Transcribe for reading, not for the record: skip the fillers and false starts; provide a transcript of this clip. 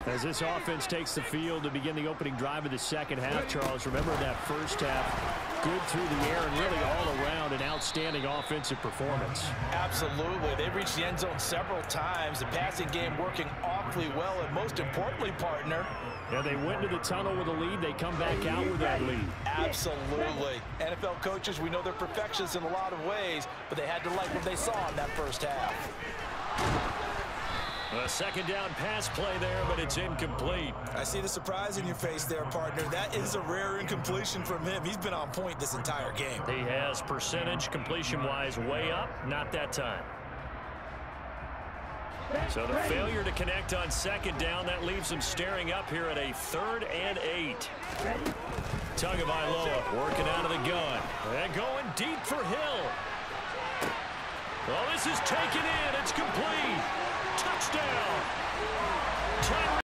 As this offense takes the field to begin the opening drive of the second half, Charles, remember that first half, good through the air and really all around an outstanding offensive performance. Absolutely. They've reached the end zone several times. The passing game working awfully well, and most importantly, partner. Yeah, they went to the tunnel with a lead. They come back out with that lead. Absolutely. NFL coaches, we know they're perfectionists in a lot of ways, but they had to like what they saw in that first half. A second down pass play there, but it's incomplete. I see the surprise in your face there, partner. That is a rare incompletion from him. He's been on point this entire game. He has percentage completion-wise way up, not that time. So the failure to connect on second down, that leaves him staring up here at a 3rd and 8. Tagovailoa working out of the gun. And going deep for Hill. Well, this is taken in. It's complete. Touchdown.